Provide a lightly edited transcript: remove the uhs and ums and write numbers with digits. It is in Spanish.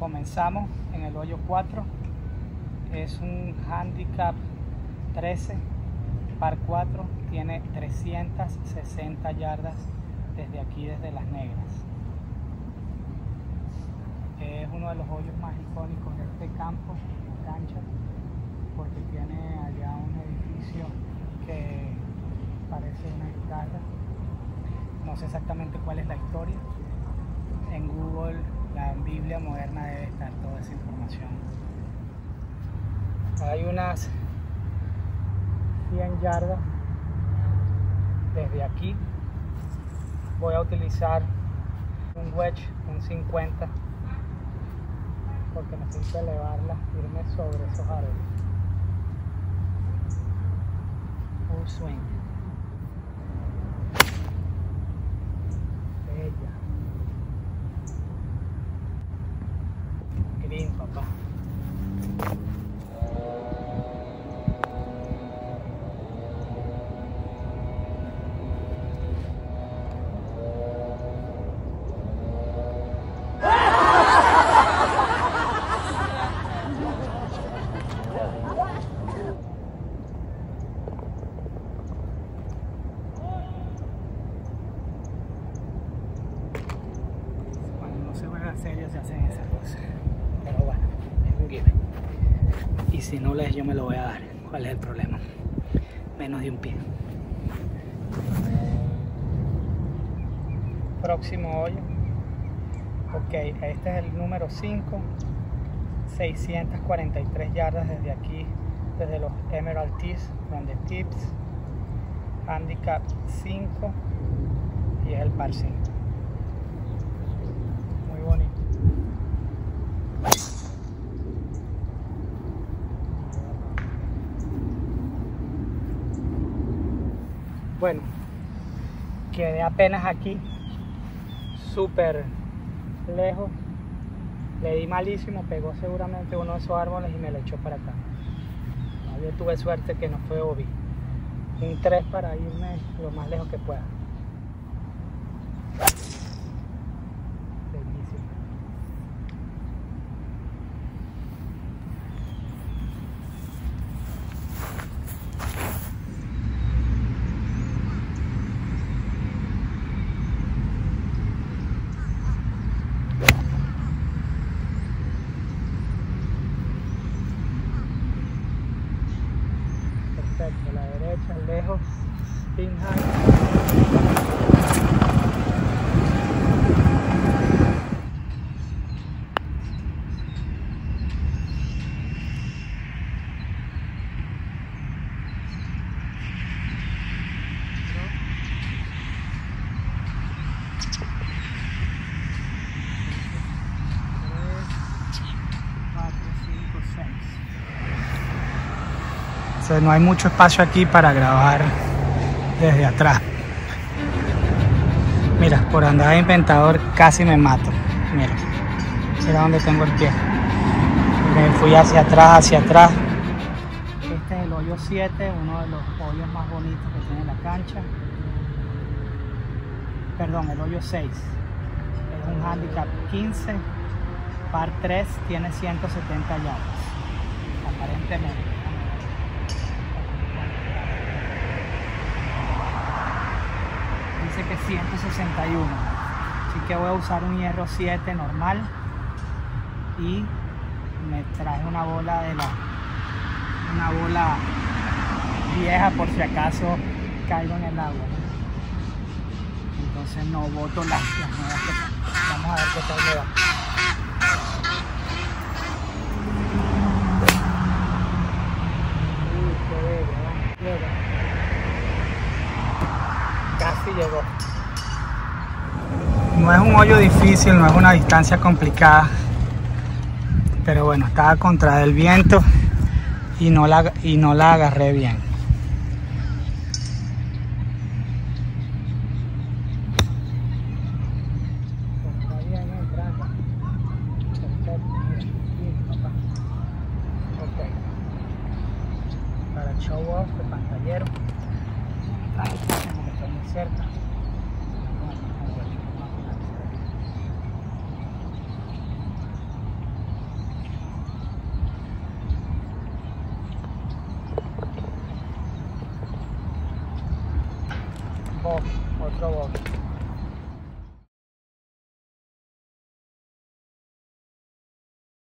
Comenzamos en el hoyo 4. Es un handicap 13 par 4. Tiene 360 yardas desde aquí, desde Las Negras. Es uno de los hoyos más icónicos de este campo, cancha, porque tiene allá un edificio que parece una guitarra. No sé exactamente cuál es la historia. En Google, la Biblia moderna, debe estar toda esa información. Hay unas 100 yardas desde aquí. Voy a utilizar un wedge, un 50, porque necesito elevarla, irme sobre esos árboles. Full swing. Bella. Green, papá. Serio se hacen esas cosas, pero bueno, es un given, y si no les yo me lo voy a dar. ¿Cuál es el problema? Menos de un pie. Próximo hoyo. Ok, este es el número 5, 643 yardas desde aquí, desde los Emerald Tees, donde tips, handicap 5, y es el par 5. Bonito. Bueno, quedé apenas aquí, súper lejos. Le di malísimo, pegó seguramente uno de esos árboles y me lo echó para acá. Yo tuve suerte que no fue obvio. Un 3 para irme lo más lejos que pueda. Perfecto, a la derecha, lejos, pin high. No hay mucho espacio aquí para grabar desde atrás. Mira, por andar de inventador casi me mato. Mira, mira dónde tengo el pie. Me fui hacia atrás, hacia atrás. Este es el hoyo 7, uno de los hoyos más bonitos que tiene la cancha. Perdón, el hoyo 6. Es un handicap 15, par 3, tiene 170 yardas. Aparentemente. Dice que 161, así que voy a usar un hierro 7 normal y me traje una bola una bola vieja por si acaso caigo en el agua, entonces no boto las nuevas que tengo. Vamos a ver qué tal me va. Qué bello, ¿eh? Casi llegó. No es un hoyo difícil, no es una distancia complicada, pero bueno, estaba contra el viento y no la agarré bien. Está bien entrando. Perfecto, mira, papá. Ok. Para el show off de pantallero. Ahí tengo que estar muy cerca. Bogey, otro bogey.